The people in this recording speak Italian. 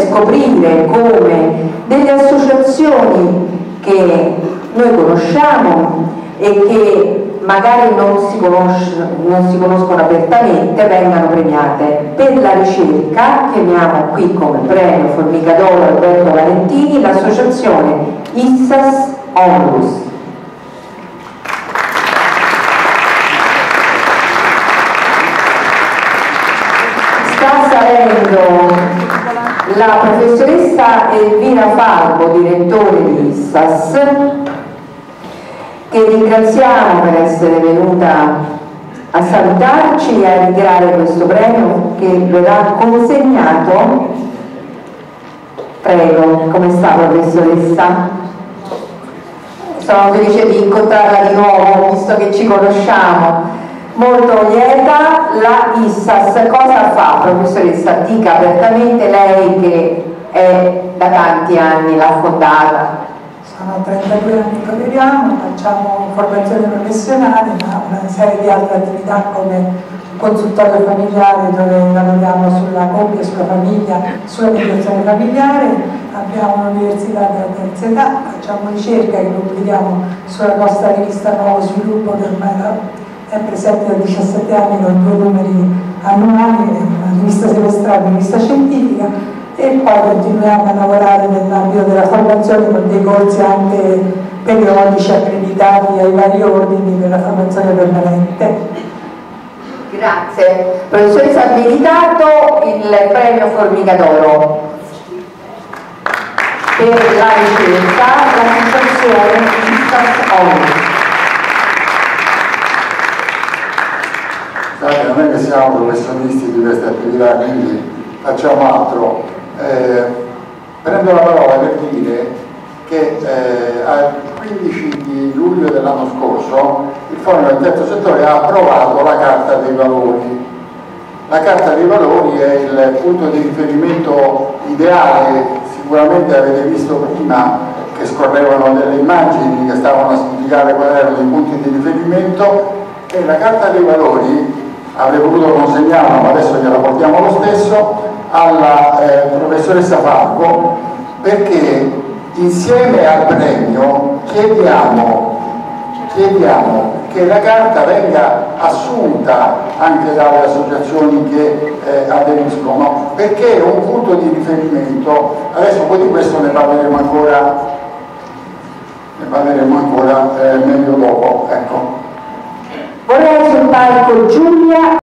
scoprire come delle associazioni che noi conosciamo e che magari non si conoscono apertamente vengano premiate. Per la ricerca chiamiamo qui come premio Formica d'Oro Alberto Valentini l'associazione Issas Onlus. Sta salendo la professoressa Elvira Falco, direttore di Issas, che ringraziamo per essere venuta a salutarci e a ritirare questo premio che verrà consegnato. Prego, come sta professoressa? Sono felice di incontrarla di nuovo, visto che ci conosciamo. Molto lieta. La Issas cosa fa, professoressa? Dica apertamente, lei che è da tanti anni l'ha fondata. Sono 32 anni che operiamo, facciamo formazione professionale, ma una serie di altre attività come consultorio familiare dove lavoriamo sulla coppia, sulla famiglia, sulla mediazione familiare. Abbiamo un'università della terza età, facciamo ricerca che pubblichiamo sulla nostra rivista Nuovo Sviluppo che ormai è presente da 17 anni con 2 numeri annuali, una rivista semestrale, una rivista scientifica, e poi continuiamo a lavorare nell'ambito della formazione con dei corsi anche periodici accreditati ai vari ordini per la formazione permanente. Grazie. Professoressa, ha meritato il premio Formica d'Oro per la ricerca l'associazione Issas Onlus. Non è che siamo professionisti di queste attività, quindi facciamo altro. Prendo la parola per dire che al 15 di luglio dell'anno scorso il Forum del Terzo Settore ha approvato la Carta dei Valori. La Carta dei Valori è il punto di riferimento ideale. Sicuramente avete visto prima che scorrevano delle immagini che stavano a spiegare quali erano i punti di riferimento, e la Carta dei Valori avrei voluto consegnarla, ma adesso gliela portiamo lo stesso, alla professoressa Falco, perché insieme al premio chiediamo che la carta venga assunta anche dalle associazioni che aderiscono, perché è un punto di riferimento. Adesso poi di questo ne parleremo ancora meglio dopo. Ecco. Vorrei sul palco Giulia